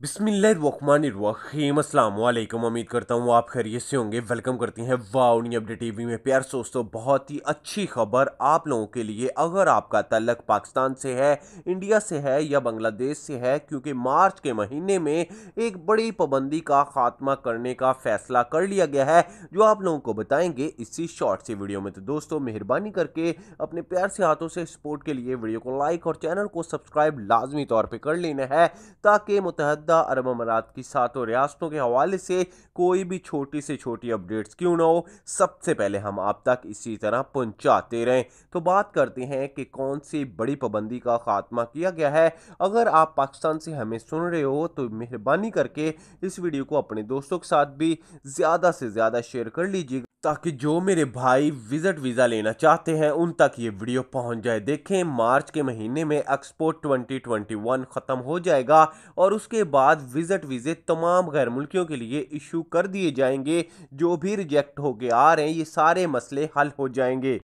बिस्मिल्लाहिर्रहमानिर्रहीम अस्सलाम वालेकुम। उम्मीद करता हूँ आप खैरियत से होंगे। वेलकम करते हैं वाओ अपडेट टीवी में। प्यार दोस्तों, बहुत ही अच्छी खबर आप लोगों के लिए। अगर आपका ताल्लुक पाकिस्तान से है, इंडिया से है या बांग्लादेश से है, क्योंकि मार्च के महीने में एक बड़ी पाबंदी का खात्मा करने का फैसला कर लिया गया है, जो आप लोगों को बताएंगे इसी शॉर्ट सी वीडियो में। तो दोस्तों, मेहरबानी करके अपने प्यार से हाथों से सपोर्ट के लिए वीडियो को लाइक और चैनल को सब्सक्राइब लाजमी तौर पर कर लेना है, ताकि मुत्तहदा अरब अमारात की सातों रियासतों के हवाले से कोई भी छोटी से छोटी अपडेट्स क्यों ना हो, सबसे पहले हम आप तक इसी तरह पहुंचाते रहें। तो बात करते हैं कि कौन सी बड़ी पाबंदी का खात्मा किया गया है। अगर आप पाकिस्तान से हमें सुन रहे हो तो मेहरबानी करके इस वीडियो को अपने दोस्तों के साथ भी ज़्यादा से ज़्यादा शेयर कर लीजिएगा, ताकि जो मेरे भाई विजिट वीज़ा लेना चाहते हैं उन तक ये वीडियो पहुंच जाए। देखें, मार्च के महीने में एक्सपो 2021 ख़त्म हो जाएगा और उसके बाद विजिट वीज़े तमाम गैर मुल्कियों के लिए इशू कर दिए जाएंगे। जो भी रिजेक्ट होके आ रहे हैं, ये सारे मसले हल हो जाएंगे।